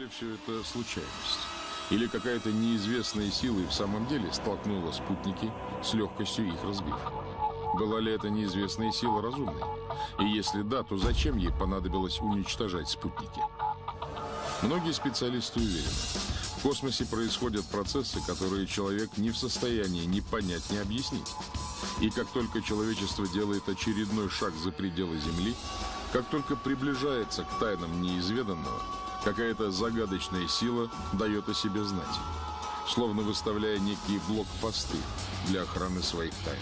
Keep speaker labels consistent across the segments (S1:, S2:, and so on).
S1: ли все это случайность? Или какая-то неизвестная сила и в самом деле столкнула спутники, с легкостью их разбив? Была ли эта неизвестная сила разумной? И если да, то зачем ей понадобилось уничтожать спутники? Многие специалисты уверены, в космосе происходят процессы, которые человек не в состоянии ни понять, ни объяснить. И как только человечество делает очередной шаг за пределы Земли, как только приближается к тайнам неизведанного, какая-то загадочная сила дает о себе знать, словно выставляя некие блокпосты для охраны своих тайн.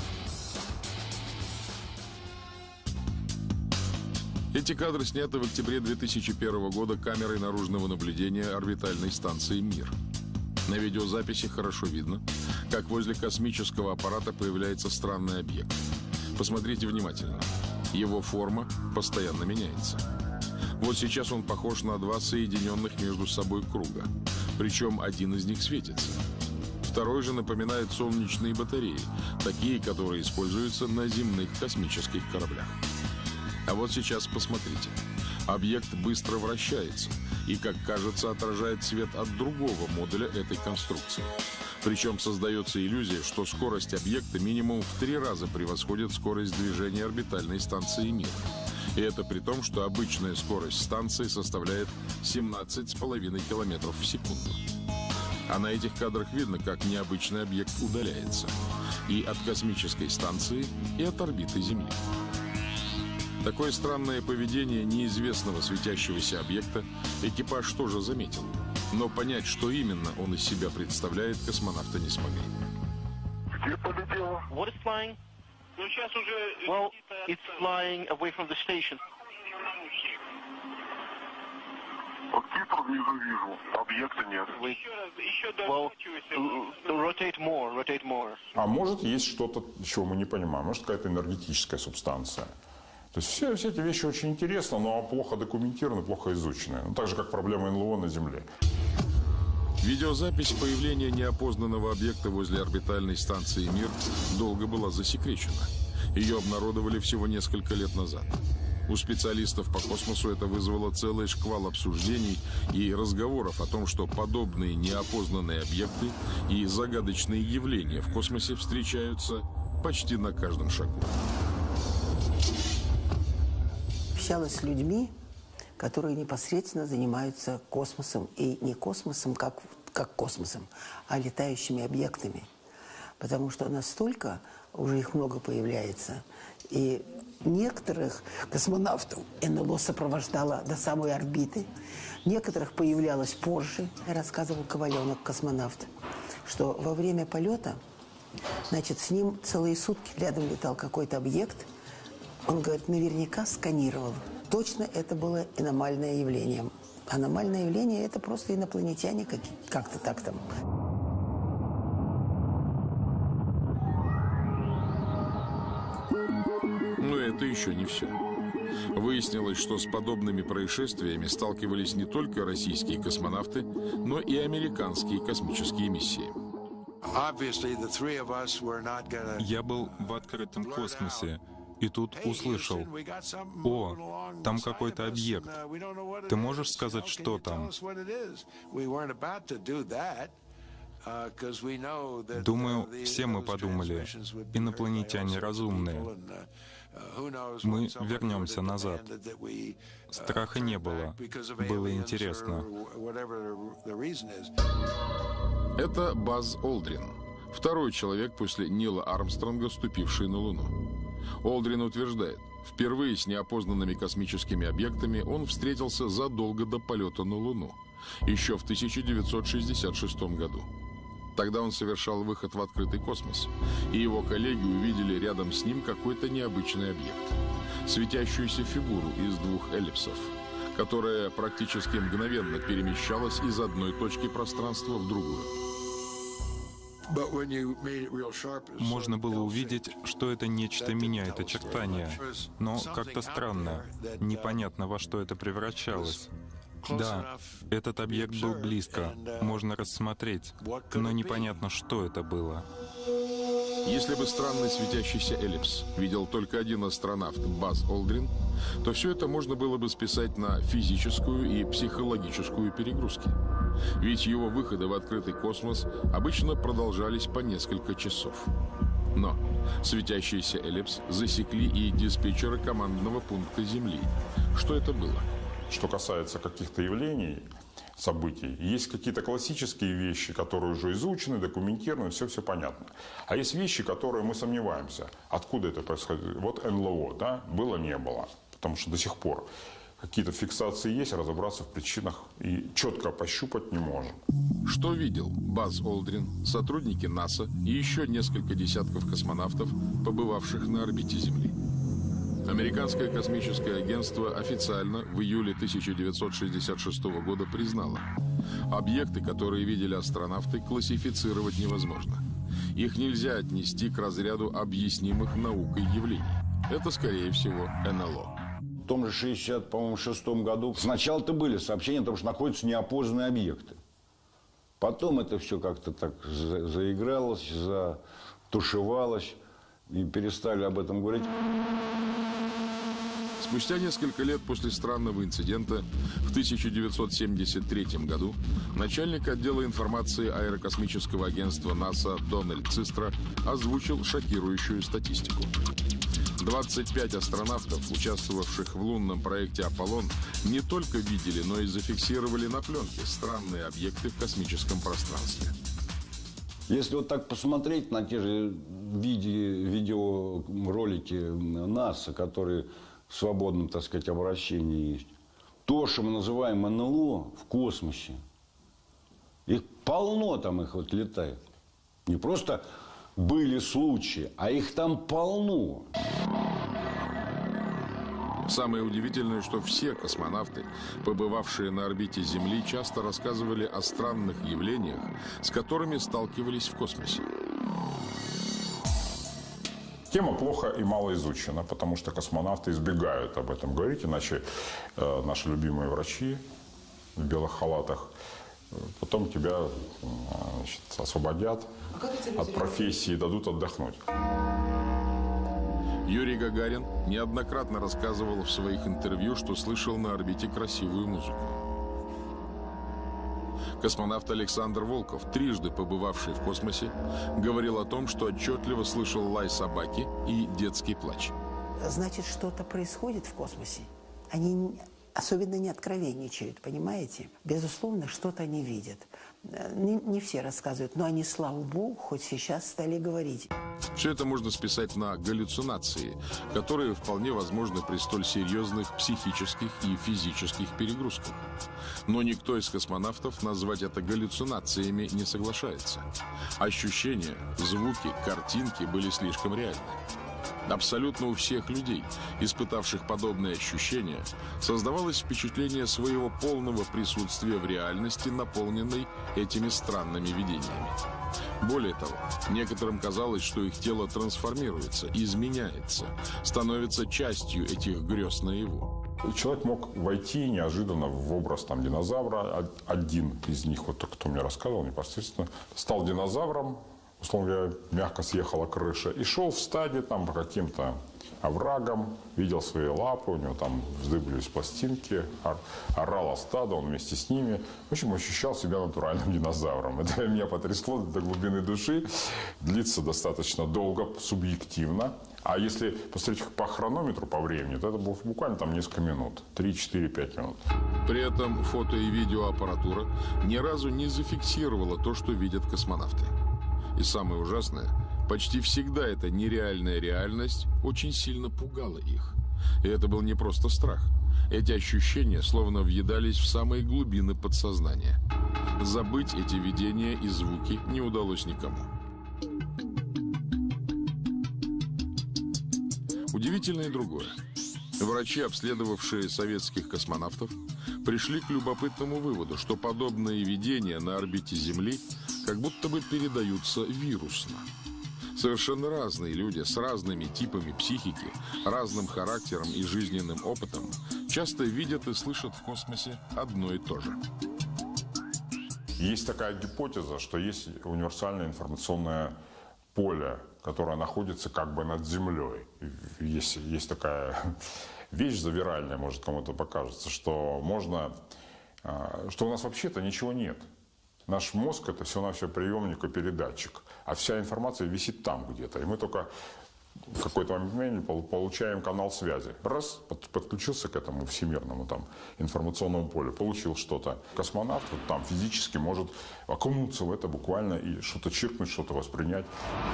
S1: Эти кадры сняты в октябре 2001 года камерой наружного наблюдения орбитальной станции «Мир». На видеозаписи хорошо видно, как возле космического аппарата появляется странный объект. Посмотрите внимательно. Его форма постоянно меняется. Вот сейчас он похож на два соединенных между собой круга. Причем один из них светится. Второй же напоминает солнечные батареи, такие, которые используются на земных космических кораблях. А вот сейчас посмотрите. Объект быстро вращается и, как кажется, отражает свет от другого модуля этой конструкции. Причем создается иллюзия, что скорость объекта минимум в 3 раза превосходит скорость движения орбитальной станции «Мир». И это при том, что обычная скорость станции составляет 17,5 км в секунду. А на этих кадрах видно, как необычный объект удаляется. И от космической станции, и от орбиты Земли. Такое странное поведение неизвестного светящегося объекта экипаж тоже заметил. Но понять, что именно он из себя представляет, космонавты не смогли.
S2: Где полетело?
S3: What is flying?
S2: Ну, сейчас уже...
S3: Well, it's flying away from the station.
S2: Птицу внизу вижу, объекта нет.
S3: Еще rotate more.
S4: А может, есть что-то, чего мы не понимаем. Может, какая-то энергетическая субстанция. То есть все эти вещи очень интересны, но плохо документированы, плохо изучены. Ну, так же, как проблема НЛО на Земле.
S1: Видеозапись появления неопознанного объекта возле орбитальной станции «Мир» долго была засекречена. Ее обнародовали всего несколько лет назад. У специалистов по космосу это вызвало целый шквал обсуждений и разговоров о том, что подобные неопознанные объекты и загадочные явления в космосе встречаются почти на каждом шагу.
S5: Общалась с людьми, которые непосредственно занимаются космосом. И не космосом, как космосом, а летающими объектами. Потому что настолько уже их много появляется. И некоторых космонавтов НЛО сопровождало до самой орбиты. Некоторых появлялось позже. Рассказывал Коваленок, космонавт, что во время полета, значит, с ним целые сутки рядом летал какой-то объект. Он говорит, наверняка сканировал. Точно это было аномальное явление. Аномальное явление – это просто инопланетяне как-то так там.
S1: Но это еще не все. Выяснилось, что с подобными происшествиями сталкивались не только российские космонавты, но и американские космические миссии.
S6: Я был в открытом космосе, и тут услышал: «О, там какой-то объект. Ты можешь сказать, что там?» Думаю, все мы подумали, инопланетяне разумные. Мы вернемся назад. Страха не было. Было интересно.
S1: Это Базз Олдрин, второй человек после Нила Армстронга, ступивший на Луну. Олдрин утверждает, впервые с неопознанными космическими объектами он встретился задолго до полета на Луну, еще в 1966 году. Тогда он совершал выход в открытый космос, и его коллеги увидели рядом с ним какой-то необычный объект. Светящуюся фигуру из 2 эллипсов, которая практически мгновенно перемещалась из одной точки пространства в другую.
S6: Можно было увидеть, что это нечто меняет очертания, но как-то странно, непонятно, во что это превращалось. Да, этот объект был близко, можно рассмотреть, но непонятно, что это было.
S1: Если бы странный светящийся эллипс видел только один астронавт Базз Олдрин, то все это можно было бы списать на физическую и психологическую перегрузки. Ведь его выходы в открытый космос обычно продолжались по несколько часов. Но светящийся эллипс засекли и диспетчеры командного пункта Земли. Что это было?
S4: Что касается каких-то явлений, событий, есть какие-то классические вещи, которые уже изучены, документированы, все понятно. А есть вещи, которые мы сомневаемся. Откуда это происходит? Вот НЛО, да? Было, не было. Потому что до сих пор какие-то фиксации есть, разобраться в причинах и четко пощупать не можем.
S1: Что видел Базз Олдрин, сотрудники НАСА и еще несколько десятков космонавтов, побывавших на орбите Земли? Американское космическое агентство официально в июле 1966 года признало: объекты, которые видели астронавты, классифицировать невозможно. Их нельзя отнести к разряду объяснимых наукой явлений. Это, скорее всего, НЛО.
S7: В том же 66-м году сначала-то были сообщения о том, что находятся неопознанные объекты. Потом это все как-то так заигралось, затушевалось, и перестали об этом говорить.
S1: Спустя несколько лет после странного инцидента в 1973 году начальник отдела информации аэрокосмического агентства НАСА Дональд Цистра озвучил шокирующую статистику. 25 астронавтов, участвовавших в лунном проекте «Аполлон», не только видели, но и зафиксировали на пленке странные объекты в космическом пространстве.
S7: Если вот так посмотреть на те же видеоролики НАСА, которые в свободном, так сказать, обращении есть, то, что мы называем НЛО в космосе, их полно там, их вот летает. Не просто были случаи, а их там полно.
S1: Самое удивительное, что все космонавты, побывавшие на орбите Земли, часто рассказывали о странных явлениях, с которыми сталкивались в космосе.
S4: Тема плохо и мало изучена, потому что космонавты избегают об этом говорить, иначе наши любимые врачи в белых халатах потом тебя, значит, освободят от профессии и дадут отдохнуть.
S1: Юрий Гагарин неоднократно рассказывал в своих интервью, что слышал на орбите красивую музыку. Космонавт Александр Волков, трижды побывавший в космосе, говорил о том, что отчетливо слышал лай собаки и детский плач.
S5: Значит, что-то происходит в космосе. Они особенно не откровенничают, понимаете? Безусловно, что-то они видят. Не все рассказывают, но они, слава богу, хоть сейчас стали говорить.
S1: Все это можно списать на галлюцинации, которые вполне возможны при столь серьезных психических и физических перегрузках. Но никто из космонавтов назвать это галлюцинациями не соглашается. Ощущения, звуки, картинки были слишком реальны. Абсолютно у всех людей, испытавших подобные ощущения, создавалось впечатление своего полного присутствия в реальности, наполненной этими странными видениями. Более того, некоторым казалось, что их тело трансформируется, изменяется, становится частью этих грез наяву.
S4: Человек мог войти неожиданно в образ там, динозавра. Один из них, вот тот, кто мне рассказывал непосредственно, стал динозавром. Условно говоря, мягко съехала крыша, и шел в стаде там, по каким-то оврагам, видел свои лапы, у него там вздыбились пластинки, орало стадо, он вместе с ними. В общем, ощущал себя натуральным динозавром. Это меня потрясло до глубины души. Длится достаточно долго, субъективно. А если посмотреть по хронометру, по времени, то это было буквально там несколько минут. 3, 4, 5 минут.
S1: При этом фото- и видеоаппаратура ни разу не зафиксировала то, что видят космонавты. И самое ужасное, почти всегда эта нереальная реальность очень сильно пугала их. И это был не просто страх. Эти ощущения словно въедались в самые глубины подсознания. Забыть эти видения и звуки не удалось никому. Удивительно и другое. Врачи, обследовавшие советских космонавтов, пришли к любопытному выводу, что подобные видения на орбите Земли как будто бы передаются вирусно. Совершенно разные люди с разными типами психики, разным характером и жизненным опытом часто видят и слышат в космосе одно и то же.
S4: Есть такая гипотеза, что есть универсальная информационная поле, которое находится как бы над землей. Есть такая вещь завиральная, может кому-то покажется, что что у нас вообще-то ничего нет. Наш мозг — это всего-навсего приемник и передатчик, а вся информация висит там где-то. И мы только в какой-то момент получаем канал связи. Раз, подключился к этому всемирному информационному полю, получил что-то. Космонавт там физически может окунуться в это буквально и что-то чиркнуть, что-то воспринять.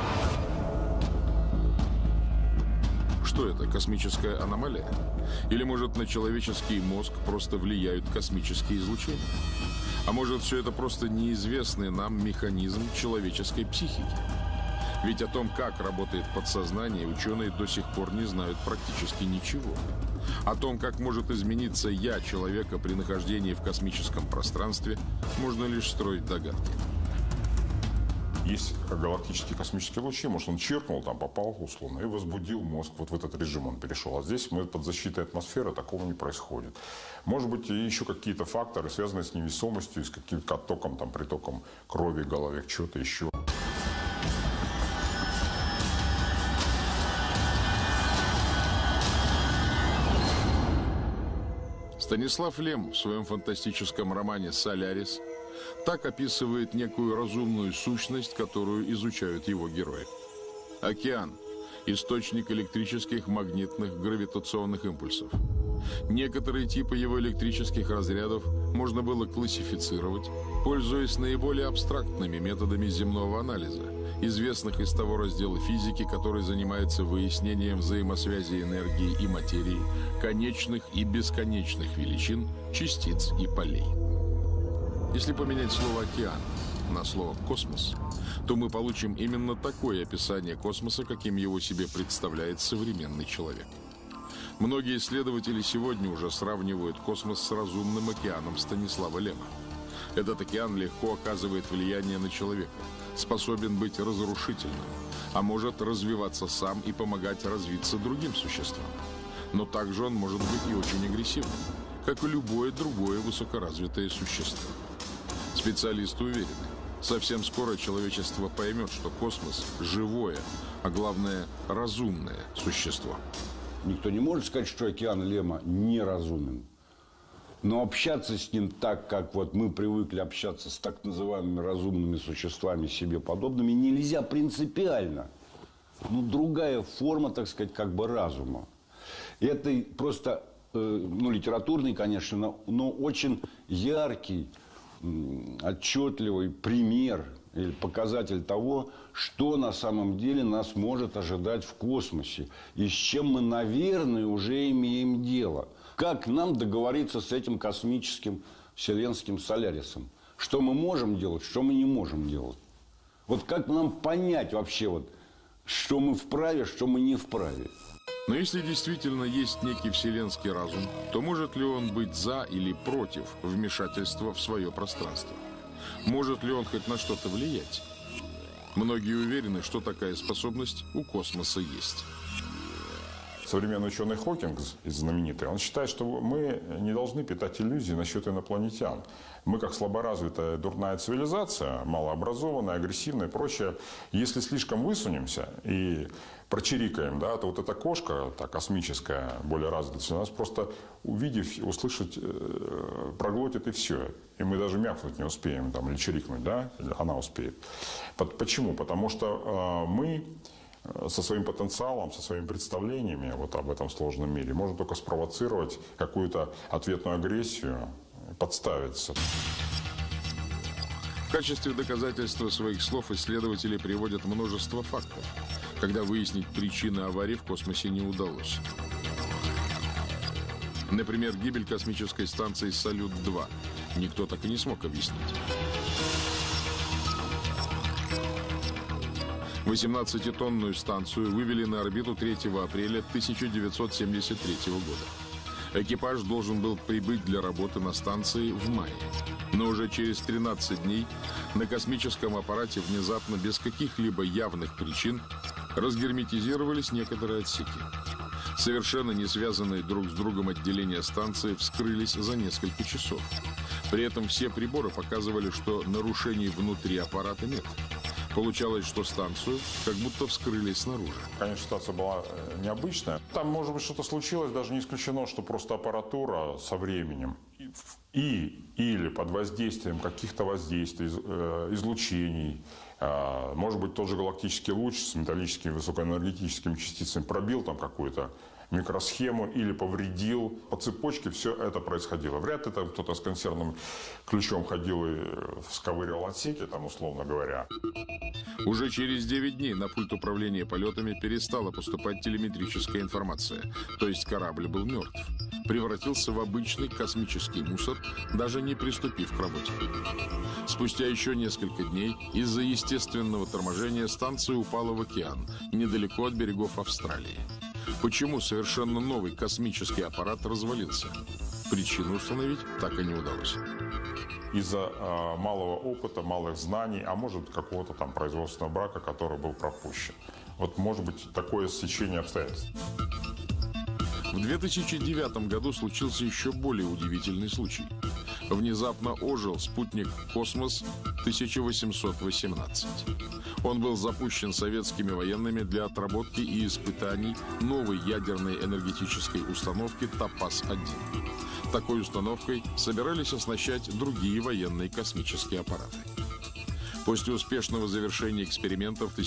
S1: Что это, космическая аномалия? Или, может, на человеческий мозг просто влияют космические излучения? А может, все это просто неизвестный нам механизм человеческой психики? Ведь о том, как работает подсознание, ученые до сих пор не знают практически ничего. О том, как может измениться «я» человека при нахождении в космическом пространстве, можно лишь строить догадки.
S4: Есть галактические космические лучи, может, он чиркнул, попал условно и возбудил мозг. Вот в этот режим он перешел. А здесь мы под защитой атмосферы, такого не происходит. Может быть, еще какие-то факторы, связанные с невесомостью, с каким-то оттоком, притоком крови в голове, что-то еще.
S1: Станислав Лем в своем фантастическом романе «Солярис» так описывает некую разумную сущность, которую изучают его герои. Океан – источник электрических, магнитных, гравитационных импульсов. Некоторые типы его электрических разрядов можно было классифицировать, пользуясь наиболее абстрактными методами земного анализа, известных из того раздела физики, который занимается выяснением взаимосвязи энергии и материи, конечных и бесконечных величин, частиц и полей. Если поменять слово «океан» на слово «космос», то мы получим именно такое описание космоса, каким его себе представляет современный человек. Многие исследователи сегодня уже сравнивают космос с разумным океаном Станислава Лема. Этот океан легко оказывает влияние на человека, способен быть разрушительным, а может развиваться сам и помогать развиться другим существам. Но также он может быть и очень агрессивным, как и любое другое высокоразвитое существо. Специалисты уверены, совсем скоро человечество поймет, что космос – живое, а главное – разумное существо.
S7: Никто не может сказать, что океан Лема неразумен. Но общаться с ним так, как мы привыкли общаться с так называемыми разумными существами себе подобными, нельзя принципиально. Другая форма, так сказать, разума. Это просто, литературный, конечно, но очень яркий, отчетливый пример или показатель того, что на самом деле нас может ожидать в космосе и с чем мы, наверное, уже имеем дело. Как нам договориться с этим космическим вселенским Солярисом? Что мы можем делать, что мы не можем делать? Как нам понять вообще, что мы вправе, что мы не вправе?
S1: Но если действительно есть некий вселенский разум, то может ли он быть за или против вмешательства в свое пространство? Может ли он хоть на что-то влиять? Многие уверены, что такая способность у космоса есть.
S4: Современный ученый Хокингс, знаменитый, он считает, что мы не должны питать иллюзий насчет инопланетян. Мы, как слаборазвитая дурная цивилизация, малообразованная, агрессивная и прочее, если слишком высунемся и прочирикаем, то эта кошка, та космическая, более развитая, нас просто увидев, услышать, проглотит и все. И мы даже мякнуть не успеем, или чирикнуть, она успеет. Почему? Потому что мы со своим потенциалом, со своими представлениями об этом сложном мире можем только спровоцировать какую-то ответную агрессию, подставиться.
S1: В качестве доказательства своих слов исследователи приводят множество фактов, когда выяснить причины аварии в космосе не удалось. Например, гибель космической станции «Салют-2» никто так и не смог объяснить. 18-тонную станцию вывели на орбиту 3 апреля 1973 года. Экипаж должен был прибыть для работы на станции в мае. Но уже через 13 дней на космическом аппарате внезапно, без каких-либо явных причин, разгерметизировались некоторые отсеки. Совершенно не связанные друг с другом отделения станции вскрылись за несколько часов. При этом все приборы показывали, что нарушений внутри аппарата нет. Получалось, что станцию как будто вскрыли снаружи.
S4: Конечно, ситуация была необычная. Там, может быть, что-то случилось, даже не исключено, что просто аппаратура со временем или под воздействием каких-то воздействий, излучений, может быть, тот же галактический луч с металлическими высокоэнергетическими частицами пробил там какую-то микросхему или повредил. По цепочке все это происходило. Вряд ли там кто-то с консервным ключом ходил и сковыривал отсеки, там, условно говоря.
S1: Уже через 9 дней на пульт управления полетами перестала поступать телеметрическая информация. То есть корабль был мертв. Превратился в обычный космический мусор, даже не приступив к работе. Спустя еще несколько дней из-за естественного торможения станция упала в океан, недалеко от берегов Австралии. Почему совершенно новый космический аппарат развалился? Причину установить так и не удалось.
S4: Из-за малого опыта, малых знаний, а может какого-то там производственного брака, который был пропущен. Вот может быть такое стечение обстоятельств.
S1: В 2009 году случился еще более удивительный случай. Внезапно ожил спутник «Космос-1818». Он был запущен советскими военными для отработки и испытаний новой ядерной энергетической установки «Топаз-1». Такой установкой собирались оснащать другие военные космические аппараты. После успешного завершения эксперимента в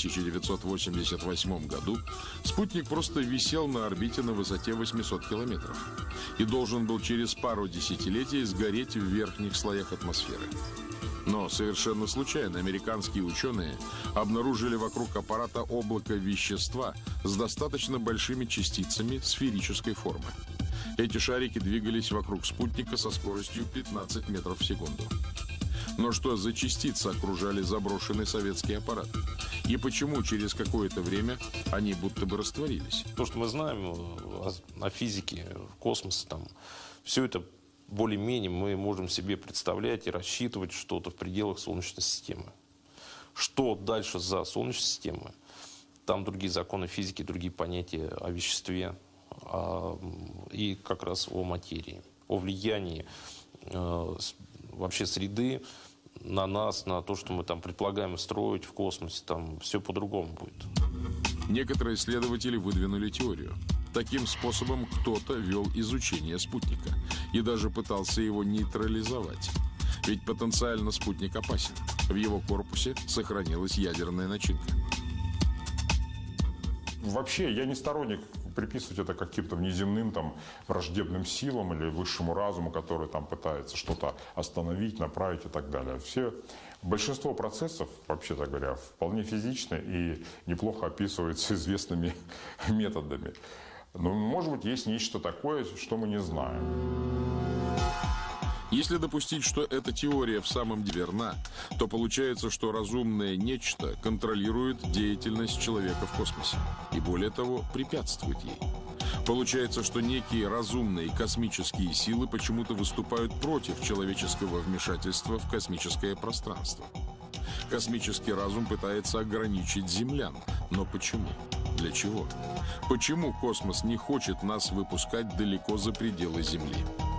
S1: 1988 году спутник просто висел на орбите на высоте 800 километров и должен был через пару десятилетий сгореть в верхних слоях атмосферы. Но совершенно случайно американские ученые обнаружили вокруг аппарата облако вещества с достаточно большими частицами сферической формы. Эти шарики двигались вокруг спутника со скоростью 15 метров в секунду. Но что за частицы окружали заброшенный советский аппарат? И почему через какое-то время они будто бы растворились?
S8: То, что мы знаем о физике космоса, там, все это более-менее мы можем себе представлять и рассчитывать что-то в пределах Солнечной системы. Что дальше за Солнечной системой? Там другие законы физики, другие понятия о веществе и как раз о материи, о влиянии вообще среды на нас, на то, что мы там предполагаем строить в космосе, там все по-другому будет.
S1: Некоторые исследователи выдвинули теорию. Таким способом кто-то вел изучение спутника и даже пытался его нейтрализовать. Ведь потенциально спутник опасен. В его корпусе сохранилась ядерная начинка.
S4: Вообще, я не сторонник приписывать это каким-то внеземным там, враждебным силам или высшему разуму, который там пытается что-то остановить, направить и так далее. Большинство процессов, вообще-то говоря, вполне физичны и неплохо описываются известными методами. Но, может быть, есть нечто такое, что мы не знаем.
S1: Если допустить, что эта теория в самом деле верна, то получается, что разумное нечто контролирует деятельность человека в космосе и, более того, препятствует ей. Получается, что некие разумные космические силы почему-то выступают против человеческого вмешательства в космическое пространство. Космический разум пытается ограничить землян. Но почему? Для чего? Почему космос не хочет нас выпускать далеко за пределы Земли?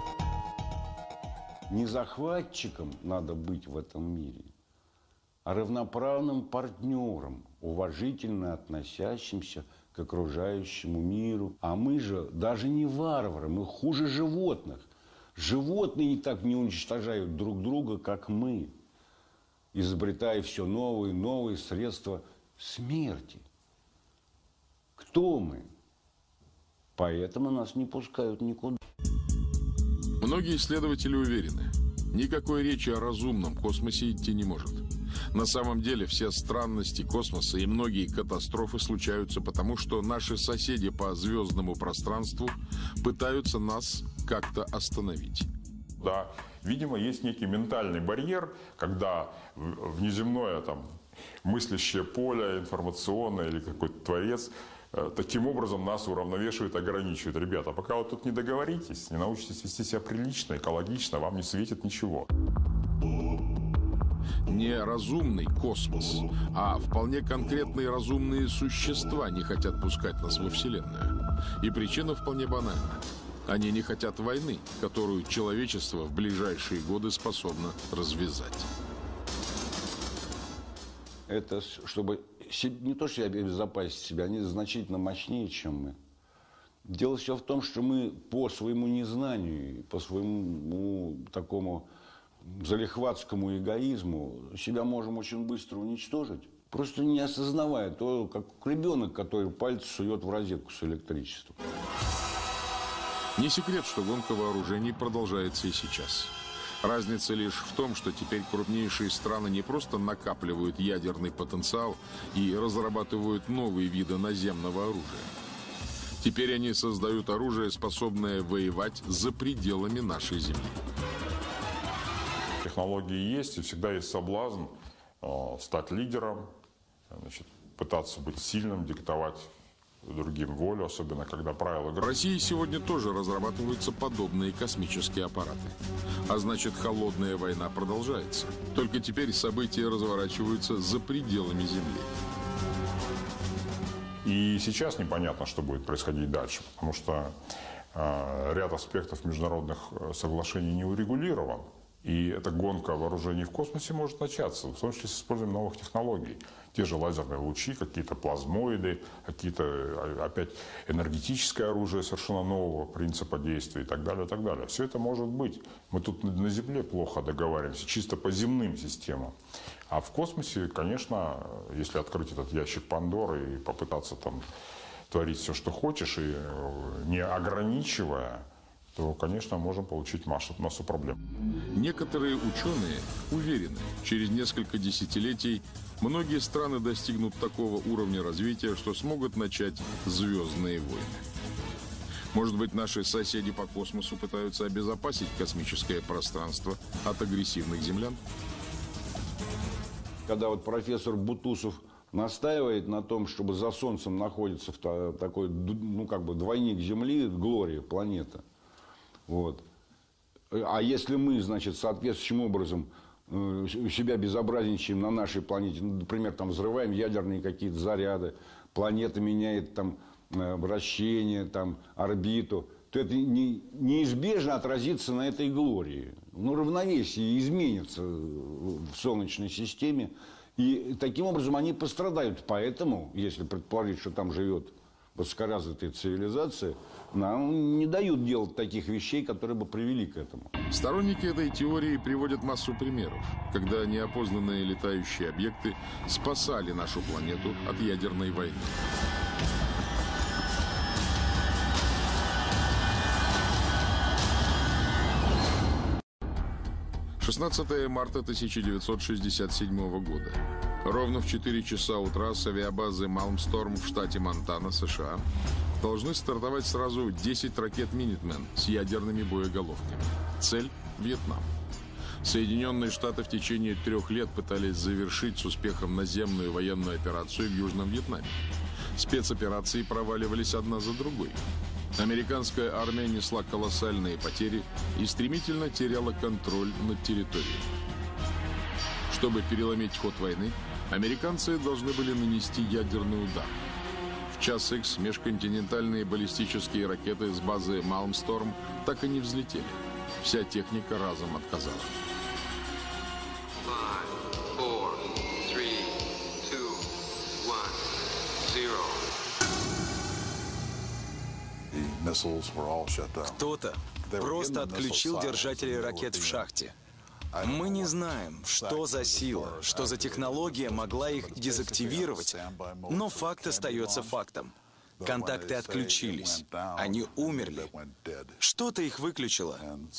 S7: Не захватчиком надо быть в этом мире, а равноправным партнером, уважительно относящимся к окружающему миру. А мы же даже не варвары, мы хуже животных. Животные и так не уничтожают друг друга, как мы, изобретая все новые и новые средства смерти. Кто мы? Поэтому нас не пускают никуда.
S1: Многие исследователи уверены, никакой речи о разумном космосе идти не может. На самом деле все странности космоса и многие катастрофы случаются потому, что наши соседи по звездному пространству пытаются нас как-то остановить.
S4: Да, видимо, есть некий ментальный барьер, когда внеземное там, мыслящее поле, информационное или какой-то творец таким образом нас уравновешивает, ограничивает. Ребята, пока вы тут не договоритесь, не научитесь вести себя прилично, экологично, вам не светит ничего.
S1: Не разумный космос, а вполне конкретные разумные существа не хотят пускать нас во Вселенную. И причина вполне банальна. Они не хотят войны, которую человечество в ближайшие годы способно развязать.
S7: это чтобы не то, что обезопасить себя, они значительно мощнее, чем мы. Дело все в том, что мы по своему незнанию, по своему такому залихватскому эгоизму себя можем очень быстро уничтожить, просто не осознавая то, как ребенок, который пальцы сует в розетку с электричеством.
S1: Не секрет, что гонка вооружений продолжается и сейчас. Разница лишь в том, что теперь крупнейшие страны не просто накапливают ядерный потенциал и разрабатывают новые виды наземного оружия. Теперь они создают оружие, способное воевать за пределами нашей Земли.
S4: Технологии есть, и всегда есть соблазн стать лидером, значит, пытаться быть сильным, диктовать другим волю, особенно когда правила игры.
S1: В России сегодня тоже разрабатываются подобные космические аппараты. А значит, холодная война продолжается. Только теперь события разворачиваются за пределами Земли.
S4: И сейчас непонятно, что будет происходить дальше, потому что ряд аспектов международных соглашений не урегулирован. И эта гонка вооружений в космосе может начаться, в том числе с использованием новых технологий. Те же лазерные лучи, какие-то плазмоиды, какие-то опять энергетическое оружие совершенно нового принципа действия и так далее, и так далее. Все это может быть. Мы тут на Земле плохо договариваемся, чисто по земным системам. А в космосе, конечно, если открыть этот ящик Пандоры и попытаться там творить все, что хочешь, и не ограничивая, то, конечно, можем получить массу проблем.
S1: Некоторые ученые уверены, через несколько десятилетий многие страны достигнут такого уровня развития, что смогут начать звездные войны. Может быть, наши соседи по космосу пытаются обезопасить космическое пространство от агрессивных землян?
S7: Когда вот профессор Бутусов настаивает на том, чтобы за Солнцем находится такой, ну, как бы двойник Земли, Глория, планета. Вот. А если мы, значит, соответствующим образом себя безобразничаем на нашей планете, ну, например, там взрываем ядерные какие-то заряды, планета меняет там вращение, там орбиту, то это неизбежно отразится на этой Глории. Ну, равновесие изменится в Солнечной системе, и таким образом они пострадают. Поэтому, если предположить, что там живет высокоразвитая цивилизация, нам не дают делать таких вещей, которые бы привели к этому.
S1: Сторонники этой теории приводят массу примеров, когда неопознанные летающие объекты спасали нашу планету от ядерной войны. 16 марта 1967 года. Ровно в 4 часа утра с авиабазы Малмсторм в штате Монтана, США, должны стартовать сразу 10 ракет «Минитмен» с ядерными боеголовками. Цель – Вьетнам. Соединенные Штаты в течение 3 лет пытались завершить с успехом наземную военную операцию в Южном Вьетнаме. Спецоперации проваливались одна за другой. Американская армия несла колоссальные потери и стремительно теряла контроль над территорией. Чтобы переломить ход войны, американцы должны были нанести ядерный удар. В час Х межконтинентальные баллистические ракеты с базы Малмсторм так и не взлетели. Вся техника разом отказала.
S9: 5, 4, 3, 2, 1, 0.
S10: Кто-то просто отключил держатели ракет в шахте. Мы не знаем, что за сила, что за технология могла их дезактивировать, но факт остается фактом. Контакты отключились. Они умерли. Что-то их выключило.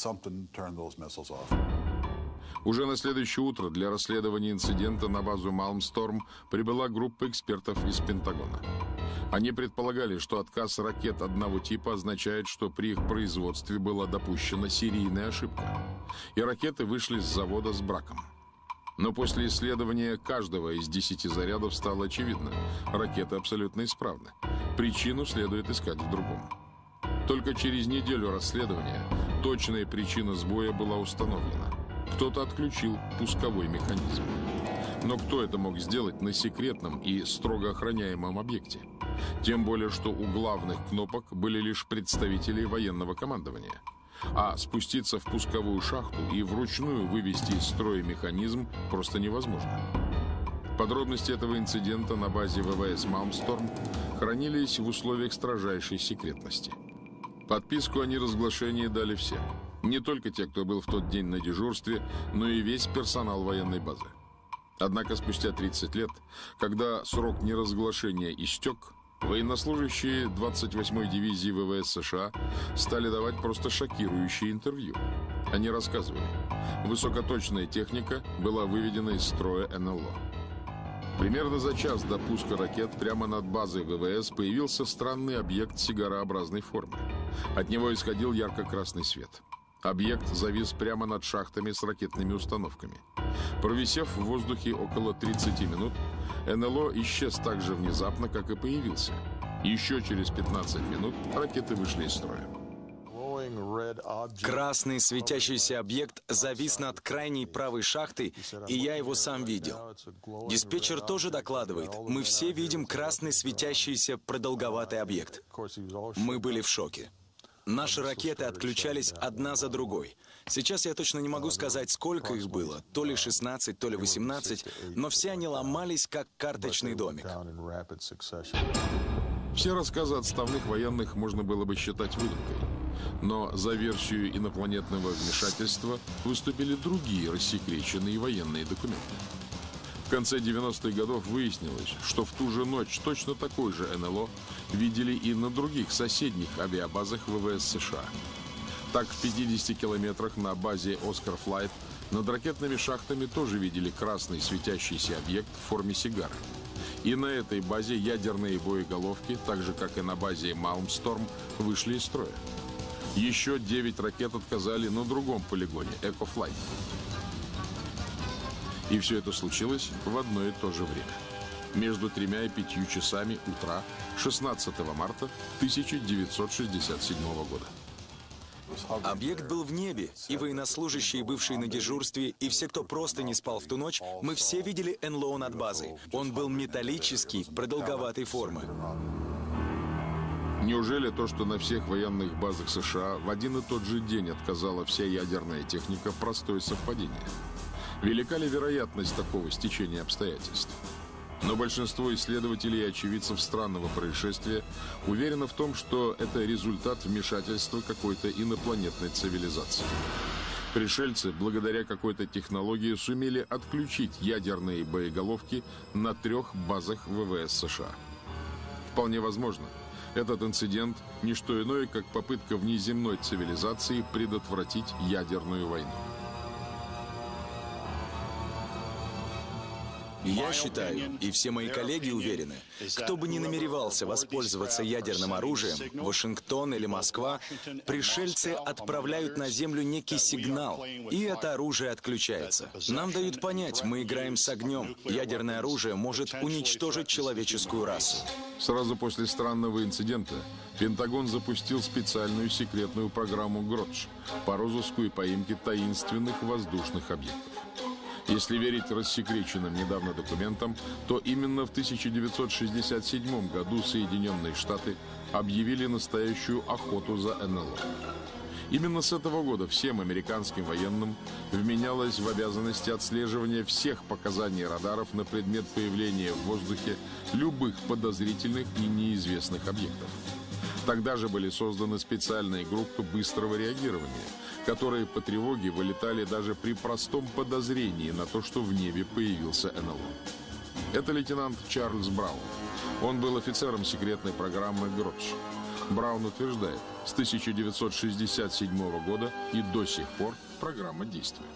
S1: Уже на следующее утро для расследования инцидента на базу Малмсторм прибыла группа экспертов из Пентагона. Они предполагали, что отказ ракет одного типа означает, что при их производстве была допущена серийная ошибка, и ракеты вышли с завода с браком. Но после исследования каждого из 10 зарядов стало очевидно – ракеты абсолютно исправны. Причину следует искать в другом. Только через неделю расследования точная причина сбоя была установлена. Кто-то отключил пусковой механизм. Но кто это мог сделать на секретном и строго охраняемом объекте? Тем более, что у главных кнопок были лишь представители военного командования. А спуститься в пусковую шахту и вручную вывести из строя механизм просто невозможно. Подробности этого инцидента на базе ВВС «Малмсторм» хранились в условиях строжайшей секретности. Подписку о неразглашении дали все. Не только те, кто был в тот день на дежурстве, но и весь персонал военной базы. Однако спустя 30 лет, когда срок неразглашения истек, военнослужащие 28-й дивизии ВВС США стали давать просто шокирующие интервью. Они рассказывали, высокоточная техника была выведена из строя НЛО. Примерно за час до пуска ракет прямо над базой ВВС появился странный объект сигарообразной формы. От него исходил ярко-красный свет. Объект завис прямо над шахтами с ракетными установками. Провисев в воздухе около 30 минут, НЛО исчез так же внезапно, как и появился. Еще через 15 минут ракеты вышли из строя.
S10: Красный светящийся объект завис над крайней правой шахтой, и я его сам видел. Диспетчер тоже докладывает. Мы все видим красный светящийся продолговатый объект. Мы были в шоке. Наши ракеты отключались одна за другой. Сейчас я точно не могу сказать, сколько их было. То ли 16, то ли 18, но все они ломались, как карточный домик.
S1: Все рассказы отставных военных можно было бы считать выдумкой. Но за версию инопланетного вмешательства выступили другие рассекреченные военные документы. В конце 90-х годов выяснилось, что в ту же ночь точно такой же НЛО видели и на других соседних авиабазах ВВС США. Так, в 50 километрах на базе «Оскар Флайт» над ракетными шахтами тоже видели красный светящийся объект в форме сигары. И на этой базе ядерные боеголовки, так же как и на базе «Малмсторм», вышли из строя. Еще 9 ракет отказали на другом полигоне «Экофлайт». И все это случилось в одно и то же время. Между 3 и 5 часами утра 16 марта 1967 года.
S10: Объект был в небе, и военнослужащие, бывшие на дежурстве, и все, кто просто не спал в ту ночь, мы все видели НЛО над базой. Он был металлический, продолговатой формы.
S1: Неужели то, что на всех военных базах США в один и тот же день отказала вся ядерная техника, простое совпадение? Велика ли вероятность такого стечения обстоятельств? Но большинство исследователей и очевидцев странного происшествия уверено в том, что это результат вмешательства какой-то инопланетной цивилизации. Пришельцы, благодаря какой-то технологии, сумели отключить ядерные боеголовки на 3 базах ВВС США. Вполне возможно, этот инцидент – не что иное, как попытка внеземной цивилизации предотвратить ядерную войну.
S10: Я считаю, и все мои коллеги уверены, кто бы ни намеревался воспользоваться ядерным оружием, Вашингтон или Москва, пришельцы отправляют на Землю некий сигнал, и это оружие отключается. Нам дают понять, мы играем с огнем. Ядерное оружие может уничтожить человеческую расу.
S1: Сразу после странного инцидента Пентагон запустил специальную секретную программу «Гродж» по розыску и поимке таинственных воздушных объектов. Если верить рассекреченным недавно документам, то именно в 1967 году Соединенные Штаты объявили настоящую охоту за НЛО. Именно с этого года всем американским военным вменялось в обязанности отслеживания всех показаний радаров на предмет появления в воздухе любых подозрительных и неизвестных объектов. Тогда же были созданы специальные группы быстрого реагирования, которые по тревоге вылетали даже при простом подозрении на то, что в небе появился НЛО. Это лейтенант Чарльз Браун. Он был офицером секретной программы «Гродж». Браун утверждает, с 1967 года и до сих пор программа действует.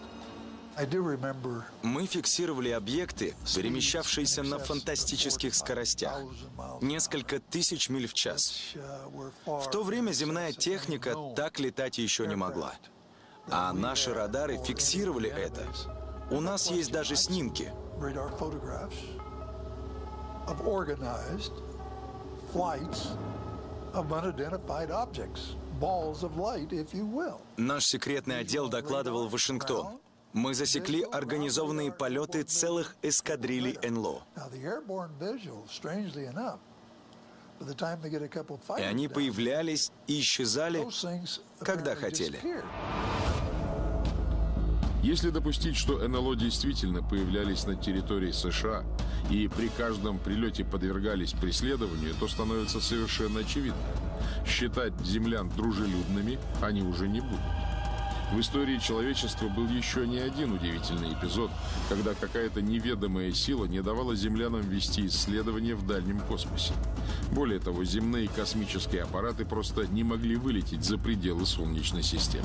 S10: Мы фиксировали объекты, перемещавшиеся на фантастических скоростях. Несколько тысяч миль в час. В то время земная техника так летать еще не могла. А наши радары фиксировали это. У нас есть даже снимки. Наш секретный отдел докладывал в Вашингтон. Мы засекли организованные полеты целых эскадрилей НЛО. И они появлялись и исчезали, когда хотели.
S1: Если допустить, что НЛО действительно появлялись на территории США и при каждом прилете подвергались преследованию, то становится совершенно очевидно. Считать землян дружелюбными они уже не будут. В истории человечества был еще не один удивительный эпизод, когда какая-то неведомая сила не давала землянам вести исследования в дальнем космосе. Более того, земные космические аппараты просто не могли вылететь за пределы Солнечной системы.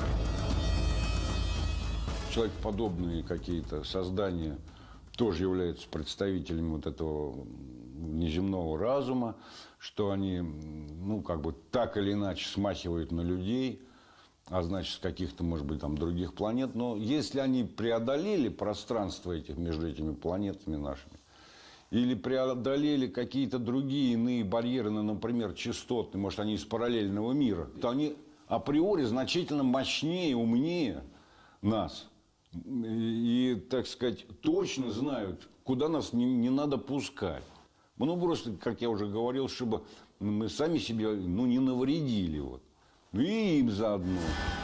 S7: Человекоподобные какие-то создания тоже являются представителями вот этого неземного разума, что они, ну, как бы так или иначе смахивают на людей, а значит, с каких-то, может быть, там других планет. Но если они преодолели пространство этих, между этими планетами нашими, или преодолели какие-то другие иные барьеры, ну, например, частотные, может, они из параллельного мира, то они априори значительно мощнее, умнее нас. И, так сказать, точно знают, куда нас не надо пускать. Ну, просто, как я уже говорил, чтобы мы сами себе, ну, не навредили. Вот. И им заодно.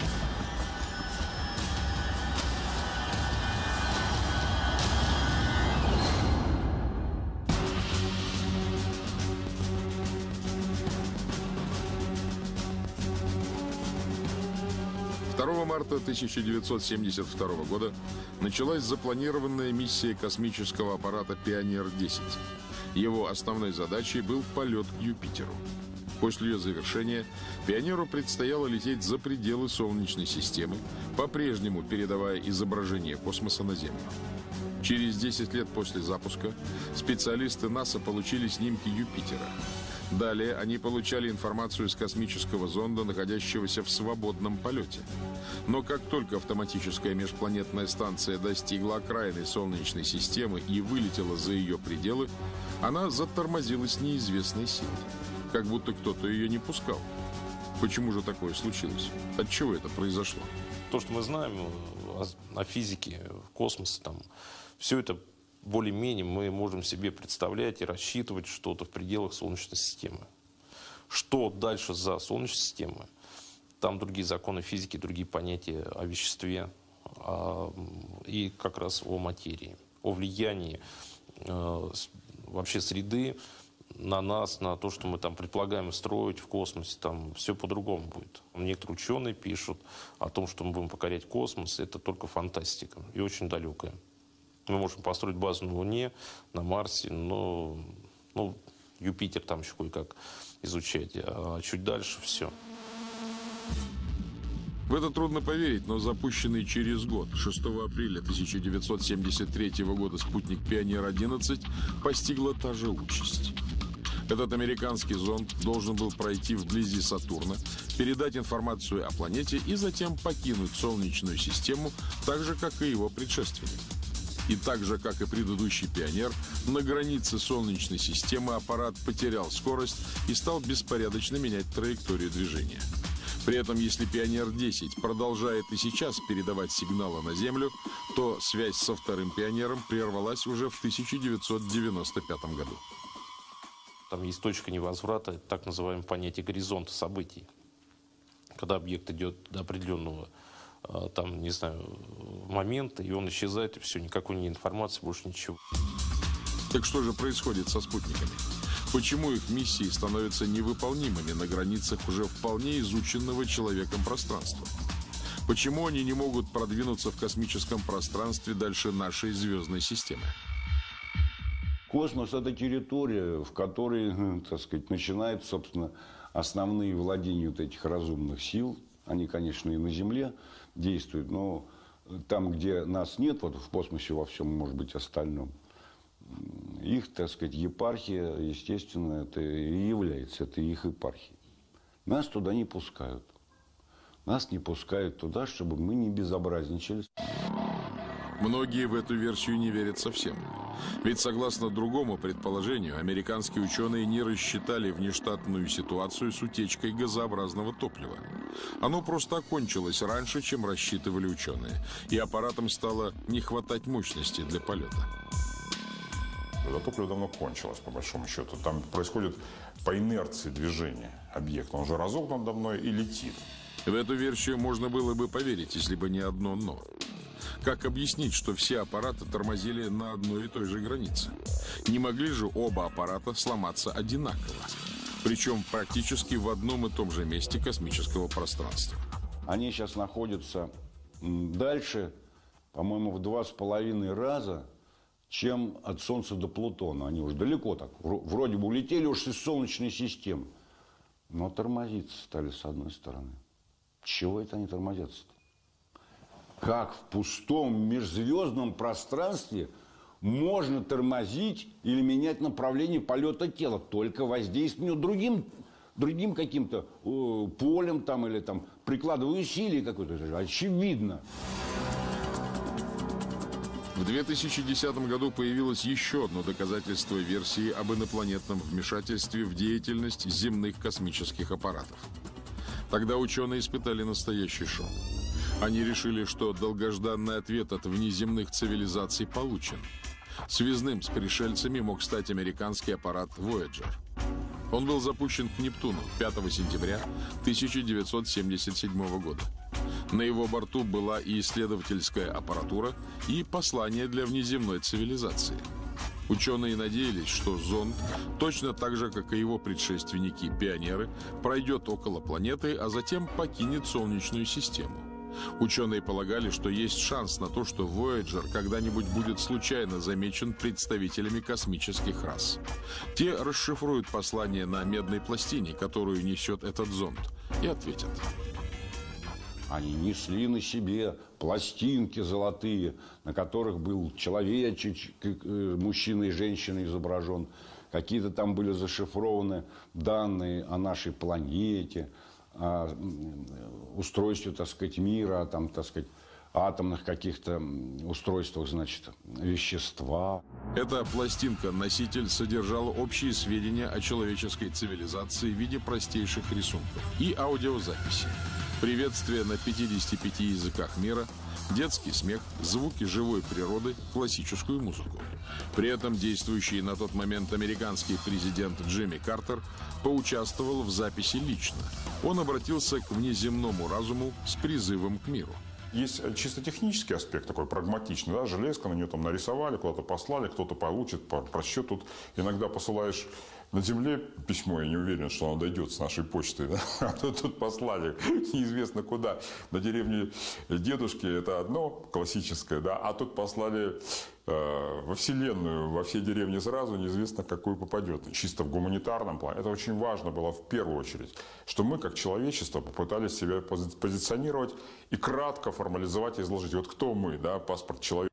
S1: Марта 1972 года началась запланированная миссия космического аппарата «Пионер-10». Его основной задачей был полет к Юпитеру. После ее завершения «Пионеру» предстояло лететь за пределы Солнечной системы, по-прежнему передавая изображение космоса на Землю. Через 10 лет после запуска специалисты НАСА получили снимки Юпитера. Далее они получали информацию с космического зонда, находящегося в свободном полете. Но как только автоматическая межпланетная станция достигла окраины Солнечной системы и вылетела за ее пределы, она затормозилась неизвестной силой. Как будто кто-то ее не пускал. Почему же такое случилось? Отчего это произошло?
S8: То, что мы знаем о физике космоса, там, все это более-менее мы можем себе представлять и рассчитывать что-то в пределах Солнечной системы. Что дальше за Солнечной системой? Там другие законы физики, другие понятия о веществе и как раз о материи, о влиянии вообще среды на нас, на то, что мы там предполагаем строить в космосе, там все по-другому будет. Некоторые ученые пишут о том, что мы будем покорять космос, это только фантастика и очень далекая. Мы можем построить базу на Луне, на Марсе, но Юпитер там еще кое-как изучать, а чуть дальше все.
S1: В это трудно поверить, но запущенный через год, 6 апреля 1973 года, спутник «Пионер-11» постигла та же участь. Этот американский зонд должен был пройти вблизи Сатурна, передать информацию о планете и затем покинуть Солнечную систему, так же, как и его предшественник. И так же, как и предыдущий «Пионер», на границе Солнечной системы аппарат потерял скорость и стал беспорядочно менять траекторию движения. При этом, если «Пионер-10» продолжает и сейчас передавать сигналы на Землю, то связь со вторым «Пионером» прервалась уже в 1995 году.
S8: Там есть точка невозврата, так называемое понятие горизонта событий. Когда объект идет до определенного там, не знаю, момента, и он исчезает, и все, никакой информации, больше ничего.
S1: Так что же происходит со спутниками? Почему их миссии становятся невыполнимыми на границах уже вполне изученного человеком пространства? Почему они не могут продвинуться в космическом пространстве дальше нашей звездной системы?
S7: Космос – это территория, в которой, так сказать, начинают, собственно, основные владения вот этих разумных сил. Они, конечно, и на Земле действуют, но там, где нас нет, вот в космосе во всем, может быть, остальном, их, так сказать, епархия, естественно, это и является, это их епархия. Нас туда не пускают. Нас не пускают туда, чтобы мы не безобразничали.
S1: Многие в эту версию не верят совсем. Ведь, согласно другому предположению, американские ученые не рассчитали внештатную ситуацию с утечкой газообразного топлива. Оно просто окончилось раньше, чем рассчитывали ученые, и аппаратам стало не хватать мощности для полета.
S4: Топливо давно кончилось, по большому счету. Там происходит по инерции движения объекта. Он уже разогнан давно и летит.
S1: В эту версию можно было бы поверить, если бы не одно «но». Как объяснить, что все аппараты тормозили на одной и той же границе? Не могли же оба аппарата сломаться одинаково? Причем практически в одном и том же месте космического пространства.
S7: Они сейчас находятся дальше, по-моему, в 2,5 раза, чем от Солнца до Плутона. Они уже далеко так, вроде бы улетели уж из Солнечной системы. Но тормозиться стали с одной стороны. Чего это они тормозятся-то? Как в пустом межзвездном пространстве можно тормозить или менять направление полета тела? Только воздействие другим каким-то полем там, или там, прикладывая усилия какое-то. Очевидно.
S1: В 2010 году появилось еще одно доказательство версии об инопланетном вмешательстве в деятельность земных космических аппаратов. Тогда ученые испытали настоящий шок. Они решили, что долгожданный ответ от внеземных цивилизаций получен. Связным с пришельцами мог стать американский аппарат Voyager. Он был запущен к Нептуну 5 сентября 1977 года. На его борту была и исследовательская аппаратура, и послание для внеземной цивилизации. Ученые надеялись, что зонд, точно так же, как и его предшественники-пионеры, пройдет около планеты, а затем покинет Солнечную систему. Ученые полагали, что есть шанс на то, что Voyager когда-нибудь будет случайно замечен представителями космических рас. Те расшифруют послание на медной пластине, которую несет этот зонд, и ответят.
S7: Они несли на себе пластинки золотые, на которых был человечек, мужчина и женщина изображен. Какие-то там были зашифрованы данные о нашей планете, о устройстве, так сказать, мира, о там, так сказать, атомных каких-то устройствах, значит, вещества.
S1: Эта пластинка-носитель содержала общие сведения о человеческой цивилизации в виде простейших рисунков и аудиозаписи. Приветствия на 55 языках мира, детский смех, звуки живой природы, классическую музыку. При этом действующий на тот момент американский президент Джимми Картер поучаствовал в записи лично. Он обратился к внеземному разуму с призывом к миру.
S4: Есть чисто технический аспект, такой прагматичный, да, железка, на нее там нарисовали, куда-то послали, кто-то получит, просчет. Тут иногда посылаешь на Земле письмо, я не уверен, что оно дойдет с нашей почты, да? А тут послали неизвестно куда. На деревне дедушки это одно классическое, да, а тут послали во Вселенную, во все деревни сразу, неизвестно, какую попадет. Чисто в гуманитарном плане. Это очень важно было в первую очередь, что мы, как человечество, попытались себя позиционировать и кратко формализовать и изложить. Вот кто мы, да, паспорт человека.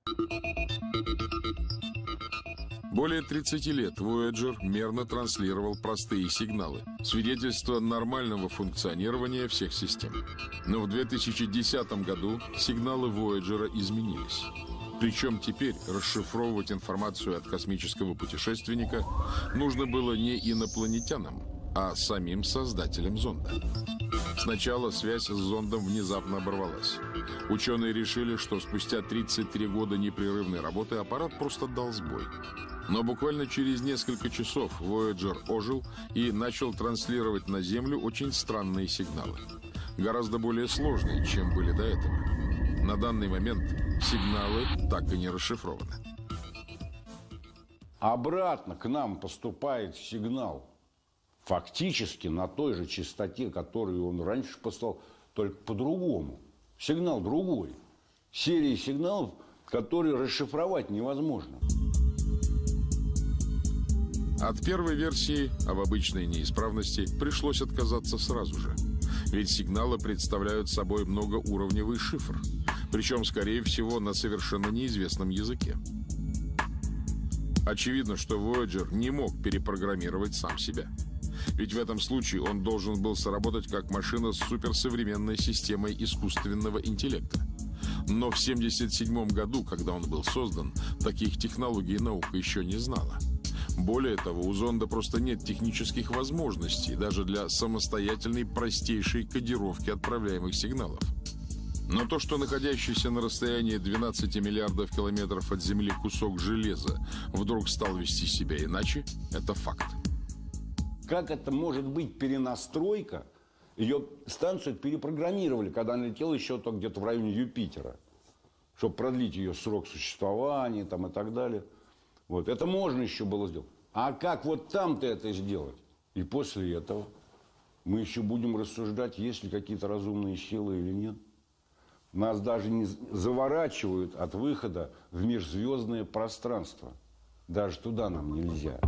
S1: Более 30 лет Voyager мерно транслировал простые сигналы, свидетельство нормального функционирования всех систем. Но в 2010 году сигналы Voyager изменились. Причем теперь расшифровывать информацию от космического путешественника нужно было не инопланетянам, а самим создателям зонда. Сначала связь с зондом внезапно оборвалась. Ученые решили, что спустя 33 года непрерывной работы аппарат просто дал сбой. Но буквально через несколько часов Voyager ожил и начал транслировать на Землю очень странные сигналы. Гораздо более сложные, чем были до этого. На данный момент сигналы так и не расшифрованы.
S7: Обратно к нам поступает сигнал фактически на той же частоте, которую он раньше послал, только по-другому. Сигнал другой. Серия сигналов, которые расшифровать невозможно.
S1: От первой версии об обычной неисправности пришлось отказаться сразу же. Ведь сигналы представляют собой многоуровневый шифр. Причем, скорее всего, на совершенно неизвестном языке. Очевидно, что Voyager не мог перепрограммировать сам себя. Ведь в этом случае он должен был сработать как машина с суперсовременной системой искусственного интеллекта. Но в 1977 году, когда он был создан, таких технологий наука еще не знала. Более того, у зонда просто нет технических возможностей даже для самостоятельной простейшей кодировки отправляемых сигналов. Но то, что находящийся на расстоянии 12 миллиардов километров от Земли кусок железа вдруг стал вести себя иначе, это факт.
S7: Как это может быть перенастройка? Ее станцию перепрограммировали, когда она летела еще где-то в районе Юпитера. чтобы продлить ее срок существования там, и так далее. Вот. Это можно еще было сделать. А как вот там-то это сделать? И после этого мы еще будем рассуждать, есть ли какие-то разумные силы или нет. Нас даже не заворачивают от выхода в межзвездное пространство. Даже туда нам нельзя.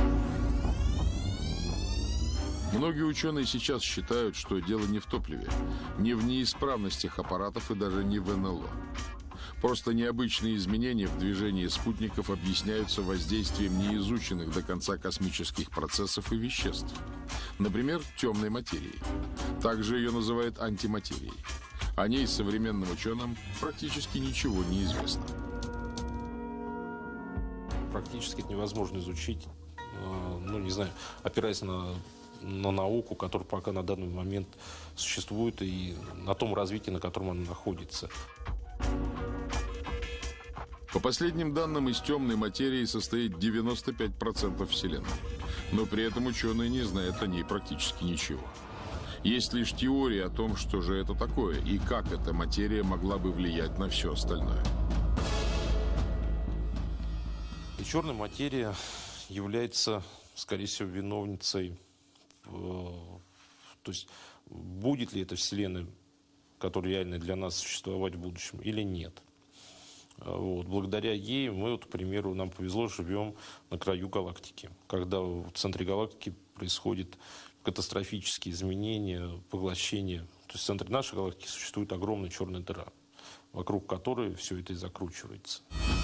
S1: Многие ученые сейчас считают, что дело не в топливе, не в неисправностях аппаратов и даже не в НЛО. Просто необычные изменения в движении спутников объясняются воздействием неизученных до конца космических процессов и веществ. Например, темной материи. Также ее называют антиматерией. О ней современным ученым практически ничего не известно.
S8: Практически это невозможно изучить, ну, не знаю, опираясь на науку, которая пока на данный момент существует, и на том развитии, на котором она находится.
S1: По последним данным, из темной материи состоит 95% Вселенной. Но при этом ученые не знают о ней практически ничего. Есть лишь теория о том, что же это такое и как эта материя могла бы влиять на все остальное.
S8: И черная материя является, скорее всего, виновницей, то есть будет ли эта Вселенная, которая реально для нас существовать в будущем, или нет. Вот. Благодаря ей мы, вот, к примеру, нам повезло, живем на краю галактики. Когда в центре галактики происходят катастрофические изменения, поглощения. То есть в центре нашей галактики существует огромная черная дыра, вокруг которой все это и закручивается.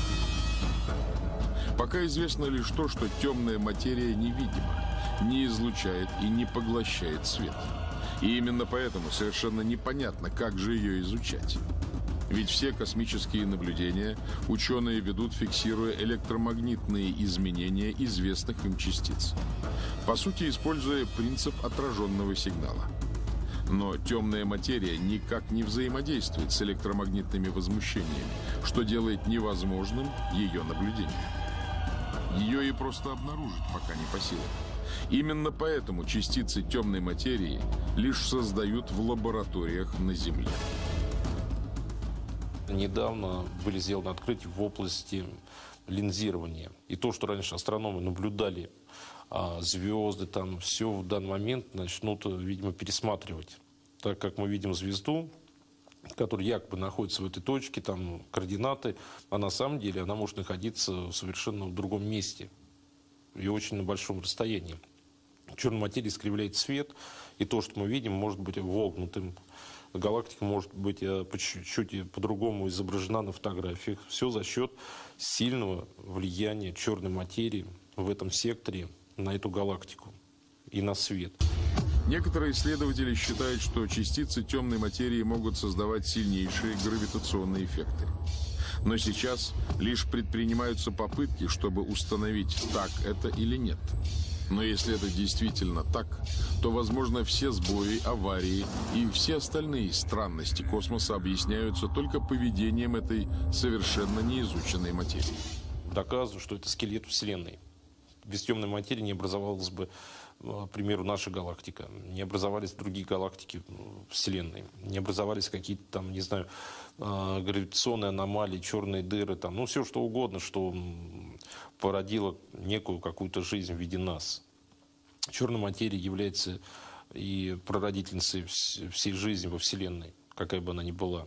S1: Пока известно лишь то, что темная материя невидима, не излучает и не поглощает свет. И именно поэтому совершенно непонятно, как же ее изучать. Ведь все космические наблюдения ученые ведут, фиксируя электромагнитные изменения известных им частиц. По сути, используя принцип отраженного сигнала. Но темная материя никак не взаимодействует с электромагнитными возмущениями, что делает невозможным ее наблюдение. Ее и просто обнаружить пока не по силам. Именно поэтому частицы темной материи лишь создают в лабораториях на Земле.
S8: Недавно были сделаны открытия в области линзирования. И то, что раньше астрономы наблюдали звезды, там все в данный момент начнут, видимо, пересматривать. Так как мы видим звезду, которая якобы находится в этой точке, там координаты, а на самом деле она может находиться совершенно в другом месте и очень на большом расстоянии. Черная материя искривляет свет, и то, что мы видим, может быть вогнутым. Галактика может быть по чуть-чуть по-другому изображена на фотографиях. Все за счет сильного влияния черной материи в этом секторе на эту галактику и на свет.
S1: Некоторые исследователи считают, что частицы темной материи могут создавать сильнейшие гравитационные эффекты. Но сейчас лишь предпринимаются попытки, чтобы установить, так это или нет. Но если это действительно так, то, возможно, все сбои, аварии и все остальные странности космоса объясняются только поведением этой совершенно неизученной материи.
S8: Доказываю, что это скелет Вселенной. Без темной материи не образовалась бы, к примеру, наша галактика, не образовались другие галактики Вселенной, не образовались какие-то там, не знаю, гравитационные аномалии, черные дыры, там, ну, все что угодно, что породило некую какую-то жизнь в виде нас. Черная материя является и прародительницей всей жизни во Вселенной, какая бы она ни была.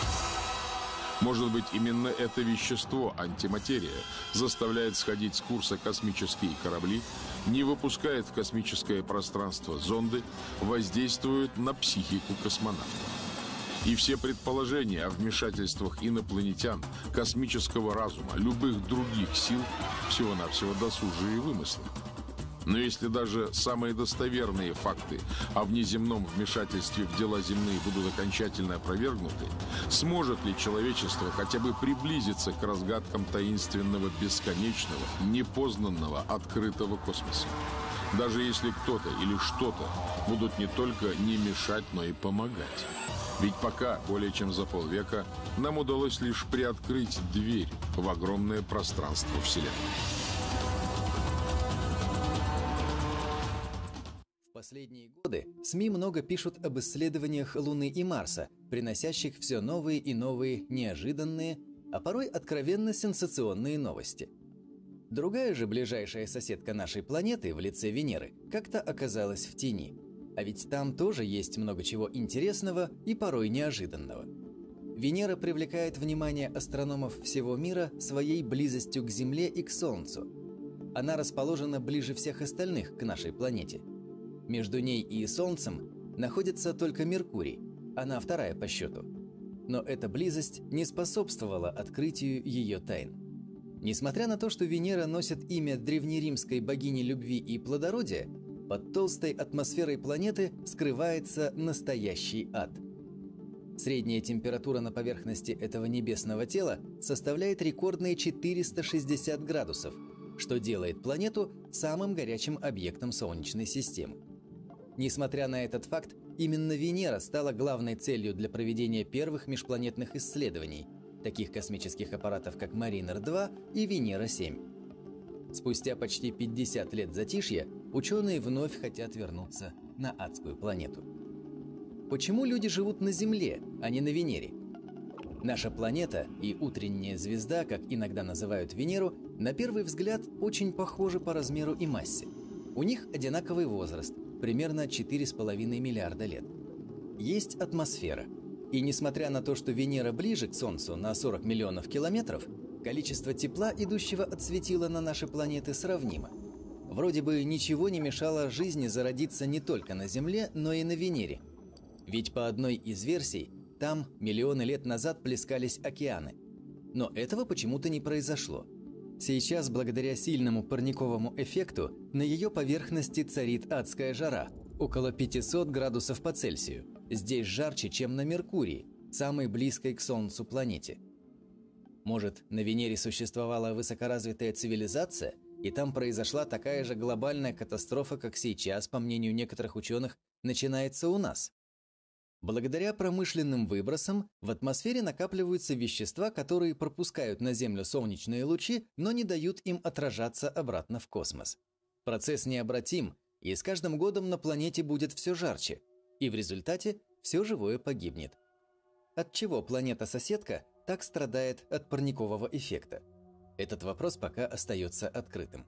S1: Может быть, именно это вещество, антиматерия, заставляет сходить с курса космические корабли, не выпускает в космическое пространство зонды, воздействует на психику космонавтов. И все предположения о вмешательствах инопланетян, космического разума, любых других сил всего-навсего досужие вымыслы. Но если даже самые достоверные факты о внеземном вмешательстве в дела земные будут окончательно опровергнуты, сможет ли человечество хотя бы приблизиться к разгадкам таинственного, бесконечного, непознанного, открытого космоса? Даже если кто-то или что-то будут не только не мешать, но и помогать. Ведь пока, более чем за полвека, нам удалось лишь приоткрыть дверь в огромное пространство Вселенной.
S11: В последние годы СМИ много пишут об исследованиях Луны и Марса, приносящих все новые и новые неожиданные, а порой откровенно сенсационные новости. Другая же ближайшая соседка нашей планеты в лице Венеры как-то оказалась в тени. А ведь там тоже есть много чего интересного и порой неожиданного. Венера привлекает внимание астрономов всего мира своей близостью к Земле и к Солнцу. Она расположена ближе всех остальных к нашей планете. Между ней и Солнцем находится только Меркурий, она вторая по счету. Но эта близость не способствовала открытию ее тайн. Несмотря на то, что Венера носит имя древнеримской богини любви и плодородия, под толстой атмосферой планеты скрывается настоящий ад. Средняя температура на поверхности этого небесного тела составляет рекордные 460 градусов, что делает планету самым горячим объектом Солнечной системы. Несмотря на этот факт, именно Венера стала главной целью для проведения первых межпланетных исследований, таких космических аппаратов, как Маринер-2 и Венера-7. Спустя почти 50 лет затишья ученые вновь хотят вернуться на адскую планету. Почему люди живут на Земле, а не на Венере? Наша планета и утренняя звезда, как иногда называют Венеру, на первый взгляд очень похожи по размеру и массе. У них одинаковый возраст, примерно 4,5 миллиарда лет. Есть атмосфера. И несмотря на то, что Венера ближе к Солнцу на 40 миллионов километров, количество тепла, идущего от светила на наши планеты, сравнимо. Вроде бы ничего не мешало жизни зародиться не только на Земле, но и на Венере. Ведь по одной из версий, там миллионы лет назад плескались океаны. Но этого почему-то не произошло. Сейчас, благодаря сильному парниковому эффекту, на ее поверхности царит адская жара, около 500 градусов по Цельсию. Здесь жарче, чем на Меркурии, самой близкой к Солнцу планете. Может, на Венере существовала высокоразвитая цивилизация, и там произошла такая же глобальная катастрофа, как сейчас, по мнению некоторых ученых, начинается у нас? Благодаря промышленным выбросам в атмосфере накапливаются вещества, которые пропускают на Землю солнечные лучи, но не дают им отражаться обратно в космос. Процесс необратим, и с каждым годом на планете будет все жарче, и в результате все живое погибнет. Отчего планета-соседка так страдает от парникового эффекта? Этот вопрос пока остается открытым.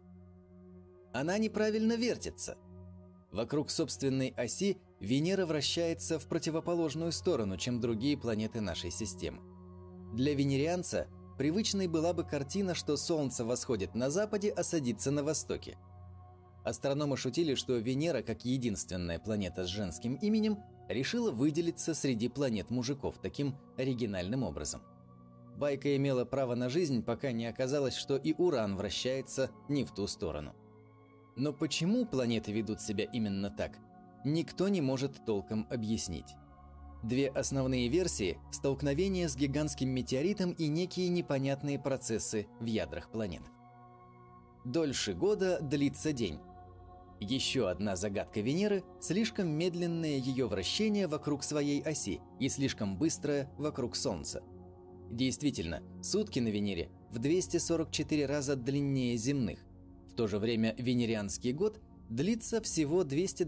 S11: Она неправильно вертится. Вокруг собственной оси Венера вращается в противоположную сторону, чем другие планеты нашей системы. Для венерианца привычной была бы картина, что Солнце восходит на западе, а садится на востоке. Астрономы шутили, что Венера, как единственная планета с женским именем, решила выделиться среди планет мужиков таким оригинальным образом. Байка имела право на жизнь, пока не оказалось, что и Уран вращается не в ту сторону. Но почему планеты ведут себя именно так, никто не может толком объяснить. Две основные версии – столкновение с гигантским метеоритом и некие непонятные процессы в ядрах планет. Дольше года длится день. Еще одна загадка Венеры – слишком медленное ее вращение вокруг своей оси и слишком быстрое вокруг Солнца. Действительно, сутки на Венере в 244 раза длиннее земных. В то же время венерианский год длится всего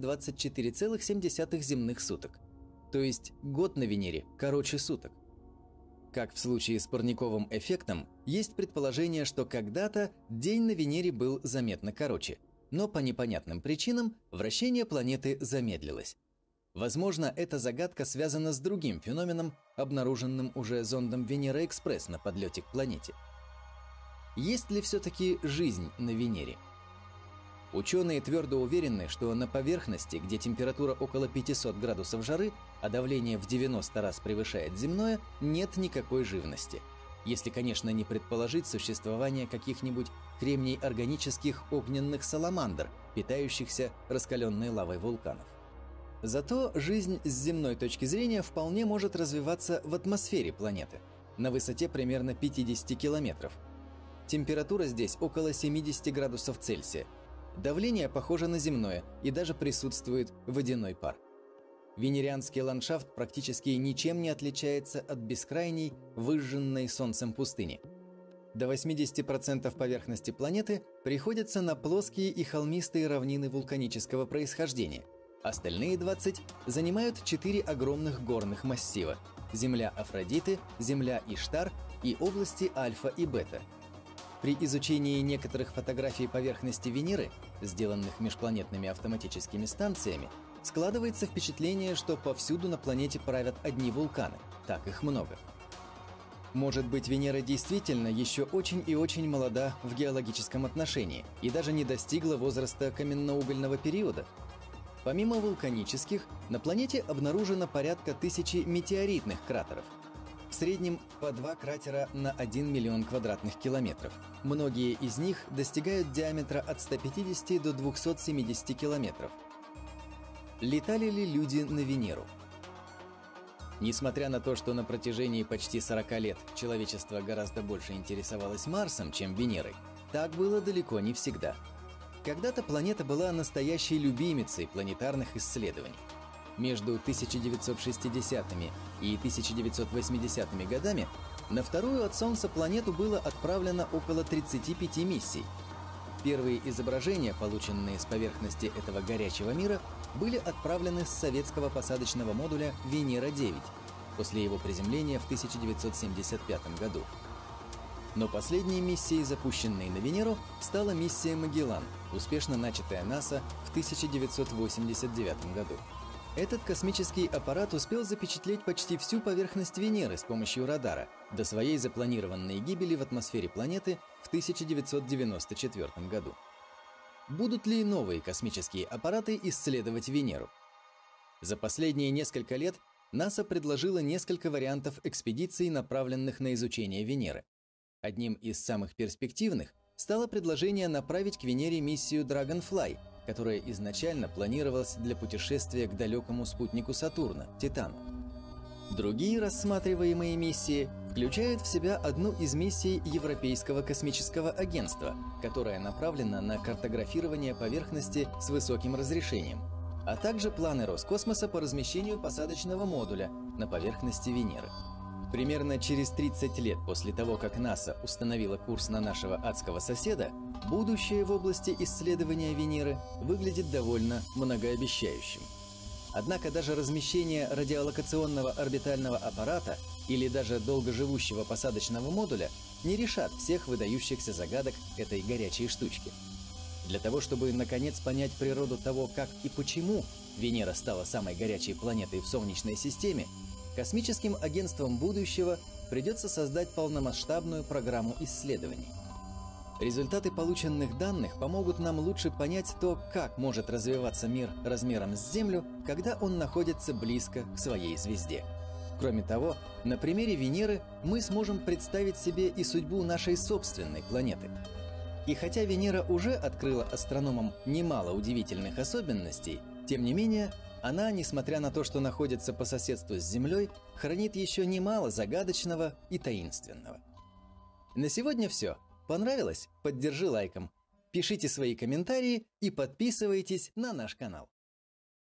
S11: 224,7 земных суток. То есть год на Венере короче суток. Как в случае с парниковым эффектом, есть предположение, что когда-то день на Венере был заметно короче, но по непонятным причинам вращение планеты замедлилось. Возможно, эта загадка связана с другим феноменом, обнаруженным уже зондом Венера-Экспресс на подлете к планете. Есть ли все-таки жизнь на Венере? Ученые твердо уверены, что на поверхности, где температура около 500 градусов жары, а давление в 90 раз превышает земное, нет никакой живности. Если, конечно, не предположить существование каких-нибудь кремний-органических огненных саламандр, питающихся раскаленной лавой вулканов. Зато жизнь с земной точки зрения вполне может развиваться в атмосфере планеты, на высоте примерно 50 километров. Температура здесь около 70 градусов Цельсия. Давление похоже на земное, и даже присутствует водяной пар. Венерианский ландшафт практически ничем не отличается от бескрайней, выжженной солнцем пустыни. До 80% поверхности планеты приходится на плоские и холмистые равнины вулканического происхождения. Остальные 20 занимают 4 огромных горных массива – земля Афродиты, земля Иштар и области альфа и бета. При изучении некоторых фотографий поверхности Венеры, сделанных межпланетными автоматическими станциями, складывается впечатление, что повсюду на планете правят одни вулканы. Так их много. Может быть, Венера действительно еще очень и очень молода в геологическом отношении и даже не достигла возраста каменноугольного периода? Помимо вулканических, на планете обнаружено порядка 1000 метеоритных кратеров. В среднем по 2 кратера на 1 миллион квадратных километров. Многие из них достигают диаметра от 150 до 270 километров. Летали ли люди на Венеру? Несмотря на то, что на протяжении почти 40 лет человечество гораздо больше интересовалось Марсом, чем Венерой, так было далеко не всегда. Когда-то планета была настоящей любимицей планетарных исследований. Между 1960-ми и 1980-ми годами на вторую от Солнца планету было отправлено около 35 миссий. Первые изображения, полученные с поверхности этого горячего мира, были отправлены с советского посадочного модуля «Венера-9» после его приземления в 1975 году. Но последней миссией, запущенной на Венеру, стала миссия «Магеллан», успешно начатая НАСА в 1989 году. Этот космический аппарат успел запечатлеть почти всю поверхность Венеры с помощью радара до своей запланированной гибели в атмосфере планеты в 1994 году. Будут ли новые космические аппараты исследовать Венеру? За последние несколько лет НАСА предложила несколько вариантов экспедиций, направленных на изучение Венеры. Одним из самых перспективных стало предложение направить к Венере миссию Dragonfly, которая изначально планировалась для путешествия к далекому спутнику Сатурна, Титану. Другие рассматриваемые миссии включают в себя одну из миссий Европейского космического агентства, которая направлена на картографирование поверхности с высоким разрешением, а также планы Роскосмоса по размещению посадочного модуля на поверхности Венеры. Примерно через 30 лет после того, как НАСА установила курс на нашего адского соседа, будущее в области исследования Венеры выглядит довольно многообещающим. Однако даже размещение радиолокационного орбитального аппарата или даже долгоживущего посадочного модуля не решат всех выдающихся загадок этой горячей штучки. Для того, чтобы наконец понять природу того, как и почему Венера стала самой горячей планетой в Солнечной системе, космическим агентствам будущего придется создать полномасштабную программу исследований. Результаты полученных данных помогут нам лучше понять то, как может развиваться мир размером с Землю, когда он находится близко к своей звезде. Кроме того, на примере Венеры мы сможем представить себе и судьбу нашей собственной планеты. И хотя Венера уже открыла астрономам немало удивительных особенностей, тем не менее, она, несмотря на то, что находится по соседству с Землей, хранит еще немало загадочного и таинственного. На сегодня все. Понравилось? Поддержи лайком. Пишите свои комментарии и подписывайтесь на наш канал.